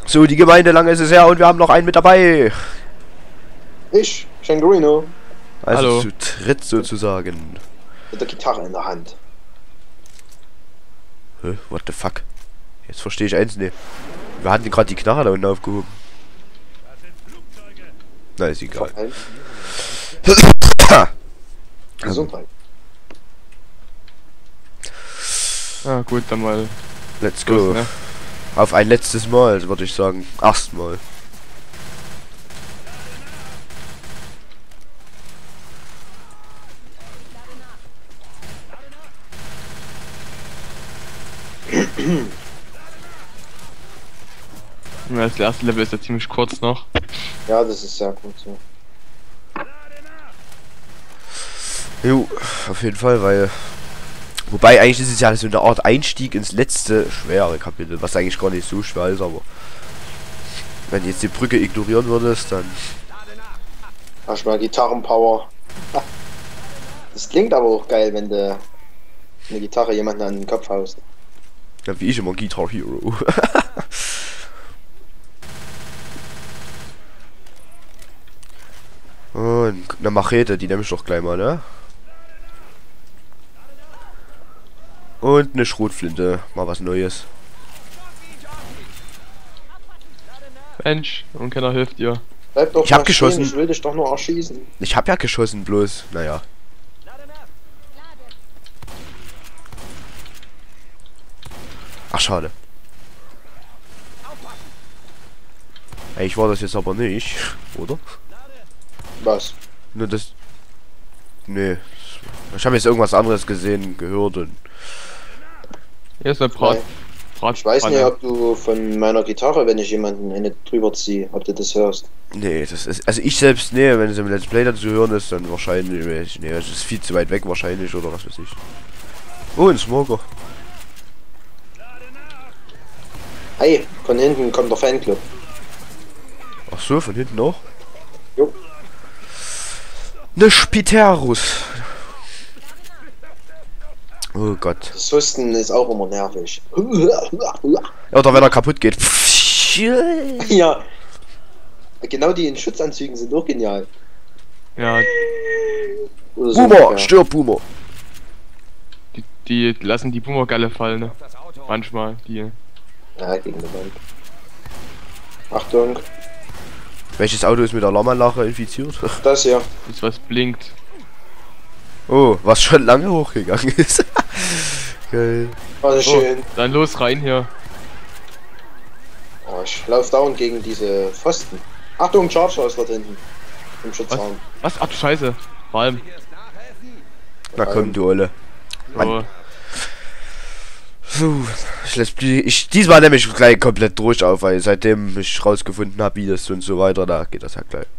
So, die Gemeinde, lange ist es her und wir haben noch einen mit dabei. Ich, Shangarino. Also Hallo. zu dritt sozusagen. Mit der Gitarre in der Hand. Hä? What the fuck? Jetzt verstehe ich eins nicht. Wir hatten gerade die Knarre da unten aufgehoben. Na, ist egal. Gesundheit. Ah, gut, dann mal Let's go. los, ne? Auf ein letztes Mal, würde ich sagen. Erstmal. Ja, das erste Level ist ja ziemlich kurz noch. Ja, das ist sehr gut so. Jo, auf jeden Fall, weil... Wobei, eigentlich ist es ja so eine Art Einstieg ins letzte schwere Kapitel, was eigentlich gar nicht so schwer ist, aber... Wenn du jetzt die Brücke ignorieren würdest, dann... Hast mal Gitarrenpower. Das klingt aber auch geil, wenn du eine Gitarre jemanden an den Kopf haust. Ja, wie ich immer Guitar Hero. Und eine Machete, die nehme ich doch gleich mal, ne? Und eine Schrotflinte, mal was Neues. Mensch, und keiner hilft dir. Bleib doch Ich hab mal geschossen. Stehen, ich will dich doch nur erschießen. Ich hab ja geschossen, bloß, naja. Ach, schade. Ey, ich war das jetzt aber nicht, oder? Was? Nur das... Nee. Ich habe jetzt irgendwas anderes gesehen, gehört und... Hier ist eine Nein. Ich weiß nicht, ob du von meiner Gitarre, wenn ich jemanden eine drüber ziehe, ob du das hörst. Nee, das ist... Also ich selbst, nee, wenn es im Let's Play dazu hören ist, dann wahrscheinlich... Nee, das ist viel zu weit weg wahrscheinlich, oder was weiß ich. Oh, ein Smoker. Hey, von hinten kommt der Fanclub. Ach so, von hinten auch? Jo. Ne Spiterus. Oh Gott. Das Husten ist auch immer nervig. Ja, oder wenn er kaputt geht. Ja. Genau, die in Schutzanzügen sind auch genial. Ja, Oder so, Boomer, ja. stirb Boomer. die lassen die Boomergalle fallen, ne? Manchmal, die. Ja, gegen die Wand. Achtung, Welches Auto ist mit der Alarmanlage infiziert? das hier. Das was blinkt. Oh, was schon lange hochgegangen ist. Geil. Oh, schön. Dann los rein hier. Oh, ich lauf dauernd gegen diese Pfosten. Achtung, Charger ist dort hinten. Im Was? Schutzraum. Was? Ach du Scheiße. Vor allem. Na komm, du Olle. So. So, diesmal nehme ich gleich komplett durch auf, weil seitdem ich rausgefunden habe, wie das und so weiter, da geht das ja gleich.